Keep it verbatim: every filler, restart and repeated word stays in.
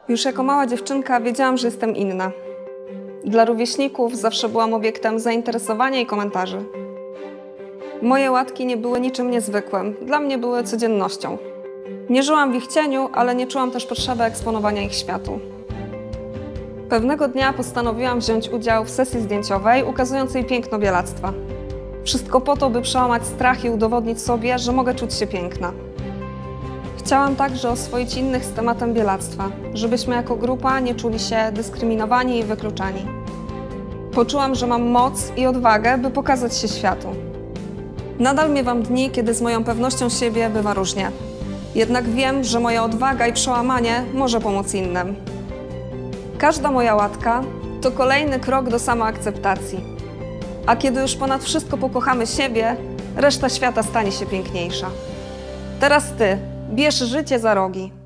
Już jako mała dziewczynka wiedziałam, że jestem inna. Dla rówieśników zawsze byłam obiektem zainteresowania i komentarzy. Moje łatki nie były niczym niezwykłym, dla mnie były codziennością. Nie żyłam w ich cieniu, ale nie czułam też potrzeby eksponowania ich światu. Pewnego dnia postanowiłam wziąć udział w sesji zdjęciowej ukazującej piękno bielactwa. Wszystko po to, by przełamać strach i udowodnić sobie, że mogę czuć się piękna. Chciałam także oswoić innych z tematem bielactwa, żebyśmy jako grupa nie czuli się dyskryminowani i wykluczani. Poczułam, że mam moc i odwagę, by pokazać się światu. Nadal miewam dni, kiedy z moją pewnością siebie bywa różnie. Jednak wiem, że moja odwaga i przełamanie może pomóc innym. Każda moja łatka to kolejny krok do samoakceptacji. A kiedy już ponad wszystko pokochamy siebie, reszta świata stanie się piękniejsza. Teraz ty, bierz życie za rogi.